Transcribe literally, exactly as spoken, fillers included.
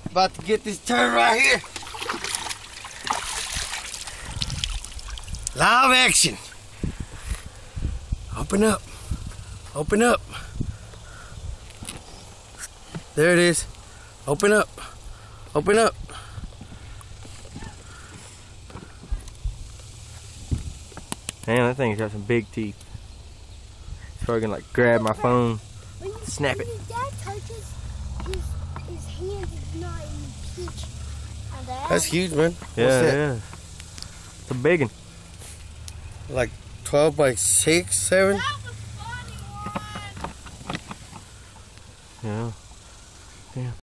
About to get this turn right here. Live action. Open up. Open up. There it is. Open up. Open up. Man, that thing's got some big teeth. It's probably gonna like grab my phone, when you, snap when it. your dad touches, his, his hand is not in the pitch. And that, That's huge, man. Yeah, What's that? yeah. It's a big one. Like twelve by six, seven? that was a funny one. Yeah. Yeah.